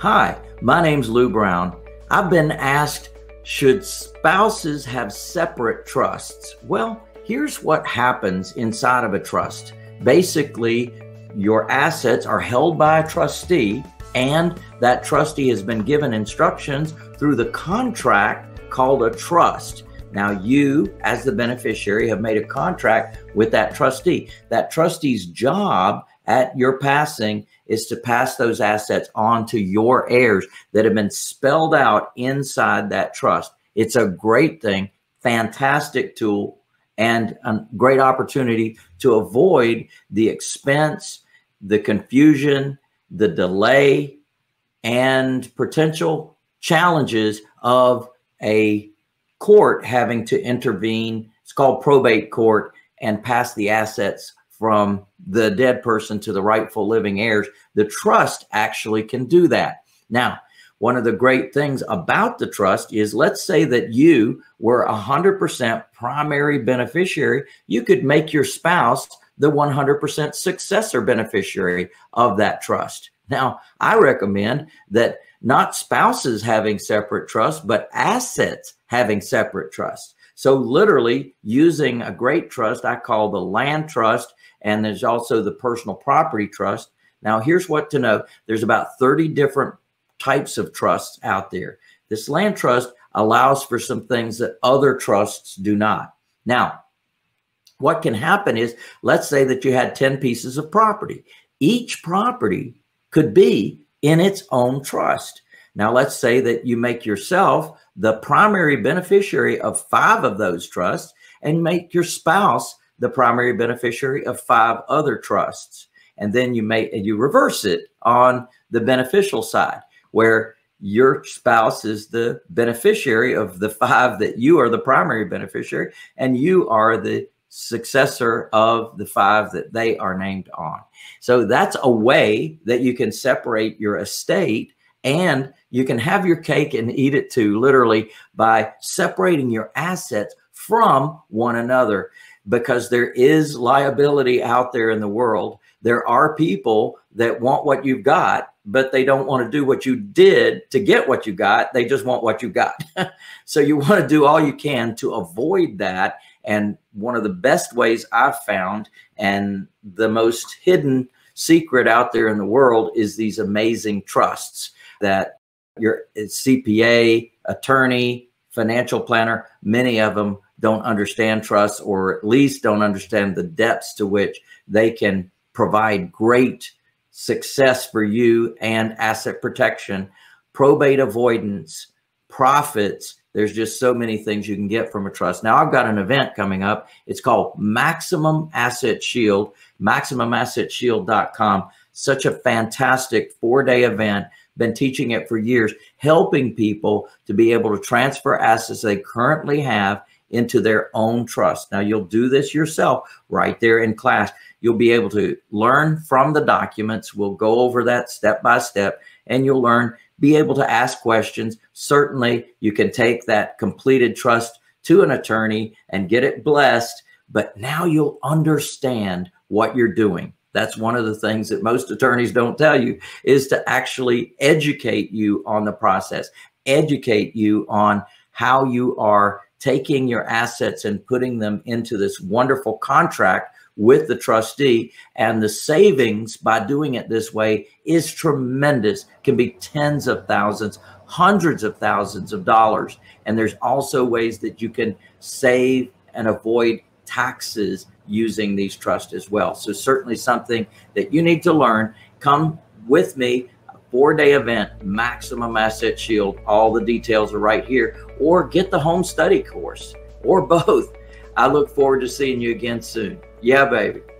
Hi, my name's Lou Brown. I've been asked, should spouses have separate trusts? Well, here's what happens inside of a trust. Basically, your assets are held by a trustee, and that trustee has been given instructions through the contract called a trust. Now, you, as the beneficiary, have made a contract with that trustee. That trustee's job at your passing is to pass those assets on to your heirs that have been spelled out inside that trust. It's a great thing, fantastic tool, and a great opportunity to avoid the expense, the confusion, the delay, and potential challenges of a court having to intervene. It's called probate court, and pass the assets from the dead person to the rightful living heirs. The trust actually can do that. Now, one of the great things about the trust is, let's say that you were 100% primary beneficiary. You could make your spouse the 100% successor beneficiary of that trust. Now, I recommend that not spouses having separate trusts, but assets having separate trusts. So literally using a great trust I call the land trust, and there's also the personal property trust. Now, here's what to know. There's about 30 different types of trusts out there. This land trust allows for some things that other trusts do not. Now, what can happen is, let's say that you had 10 pieces of property. Each property could be in its own trust. Now, let's say that you make yourself the primary beneficiary of 5 of those trusts and make your spouse the primary beneficiary of 5 other trusts. And then you reverse it on the beneficial side, where your spouse is the beneficiary of the 5 that you are the primary beneficiary, and you are the successor of the 5 that they are named on. So that's a way that you can separate your estate, and you can have your cake and eat it too, literally, by separating your assets from one another, because there is liability out there in the world. There are people that want what you've got, but they don't want to do what you did to get what you got. They just want what you got. So you want to do all you can to avoid that. And one of the best ways I've found, and the most hidden secret out there in the world, is these amazing trusts that your CPA, attorney, financial planner, many of them don't understand trusts, or at least don't understand the depths to which they can provide great success for you and asset protection, probate avoidance, profits. There's just so many things you can get from a trust. Now, I've got an event coming up. It's called Maximum Asset Shield, MaximumAssetShield.com. Such a fantastic 4-day event. Been teaching it for years, helping people to be able to transfer assets they currently have into their own trust. Now, you'll do this yourself right there in class. You'll be able to learn from the documents. We'll go over that step by step, and you'll be able to ask questions. Certainly, you can take that completed trust to an attorney and get it blessed, but now you'll understand what you're doing. That's one of the things that most attorneys don't tell you, is to actually educate you on the process, educate you on how you are taking your assets and putting them into this wonderful contract with the trustee. And the savings by doing it this way is tremendous. Can be tens of thousands, hundreds of thousands of dollars. And there's also ways that you can save and avoid taxes using these trusts as well. So certainly something that you need to learn. Come with me, a 4-day event, Maximum Asset Shield. All the details are right here, or get the home study course, or both. I look forward to seeing you again soon. Yeah, baby.